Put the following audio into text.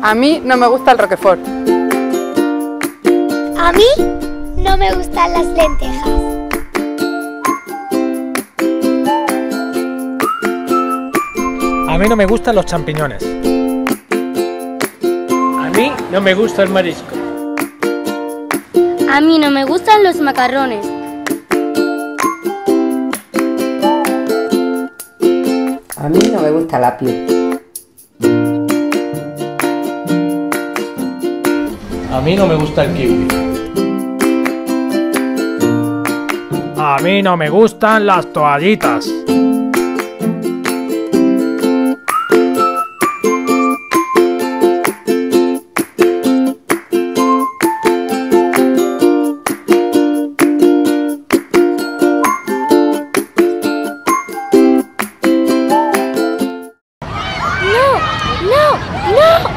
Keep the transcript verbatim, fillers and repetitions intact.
A mí no me gusta el Roquefort. A mí no me gustan las lentejas. A mí no me gustan los champiñones. A mí no me gusta el marisco. A mí no me gustan los macarrones. A mí no me gusta el apio. A mí no me gusta el kiwi. A mí no me gustan las toallitas. ¡No! ¡No! ¡No!